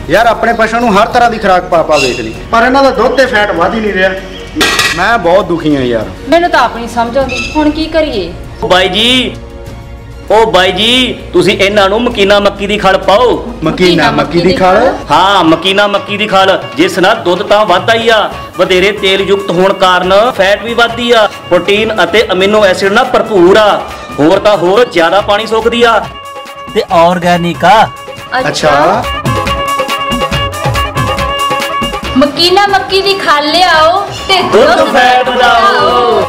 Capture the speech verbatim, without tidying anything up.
यार अपने पशु ਨੂੰ हर तरह की खुराक पा पा देख ली पर इन्हां दा दुध ते फैट वध ही नहीं रहा। मैं बहुत दुखी हां यार। मैनूं तां आप नहीं समझ आउंदी हुण की करिए। बाई जी ओ बाई जी तुसी इन्हां नूं मकीना मक्की दी खल पाओ। मकीना मक्की दी खल? हाँ मकीना मक्की दी खल जिस नाल दुध तां वधदा ही आ वधेरे तेल युक्त होण कारण फैट भी वधदी आ प्रोटीन अते अमीनो एसिड नाल भरपूर आ होर तां होर ज्यादा पानी सोखदी आ ते ऑर्गेनिक आ। अच्छा मकीना मक्की दी खल लियाओ ते दुध फैट वधाओ।